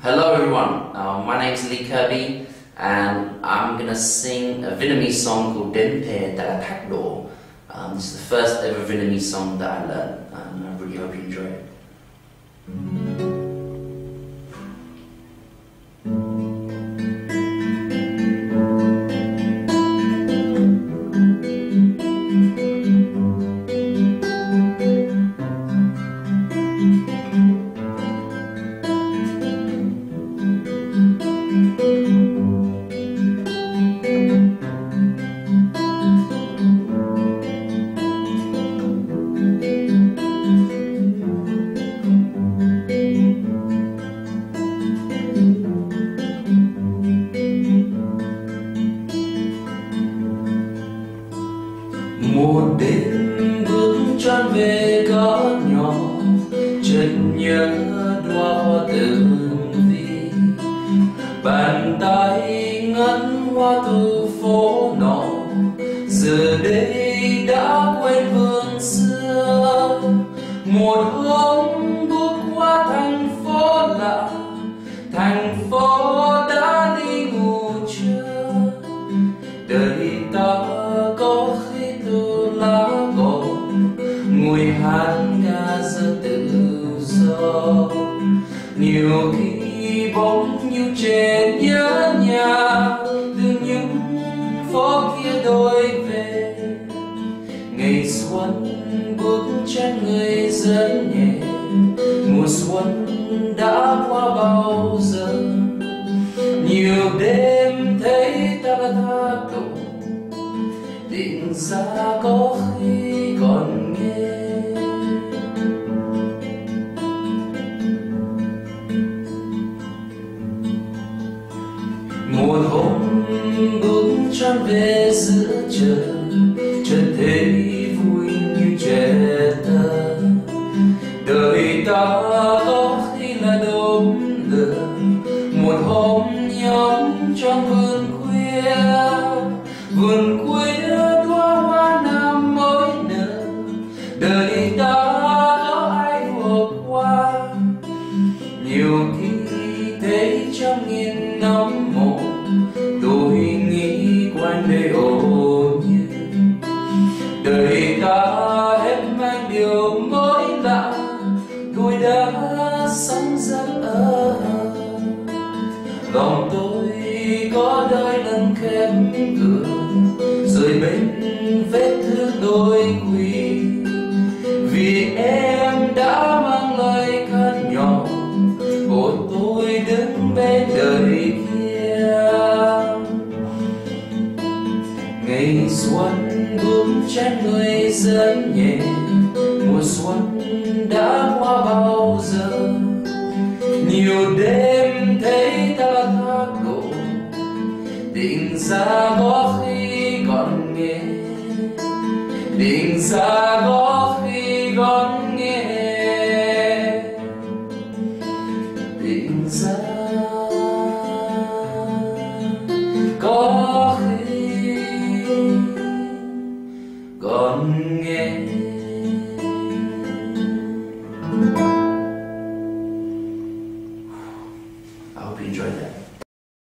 Hello everyone, my name is Lee Kirby and I'm gonna sing a Vietnamese song called Đến Thề Ta Thác Đổ. This is the first ever Vietnamese song that I learned and I really hope you enjoy it. Một đêm bước tròn về có nhỏ, chợt nhớ đóa hoa từng vi, bàn tay ngấn hoa từ phố nọ, giờ đây đã quên hương xưa. Một hôm bước qua thành phố lạ, thành phố đã đi ngủ chưa, đời ta có khi từ lá cỏ ngồi hát ca giữa tự do. Nhiều khi bóng như trẻ nhớ nhà từ những phố kia đôi về. Ngày xuân bước chân người dẫn nhẹ, mùa xuân đã qua bao giờ. Nhiều đêm thấy ta đã thác đổ, định ra có khi còn nghe. Một hôm bước chân về giữa trời, chợt thấy vui như trẻ thơ. Đời ta có khi là đốm lửa, một hôm nhóm trong vườn khuya. Vườn khuya đóa hoa năm mới nở, đời ta có ai vượt qua. Nhiều khi thấy trăm nghìn năm một, tôi nghĩ quanh đây ồn như đời ta hết mang điều mới lạ. Tôi đã sống rất ở lòng tôi có đôi lần khép cửa, rồi bên vết thương đôi quỳ. Vì em đã mang lời khăn nhỏ, ôi tôi đứng bên đời kia. Ngày xuân bước chân người dẫn nhẹ, mùa xuân đã qua bao giờ. Nhiều đêm thấy ta thác đổ, định ra có khi còn nghe, định ra có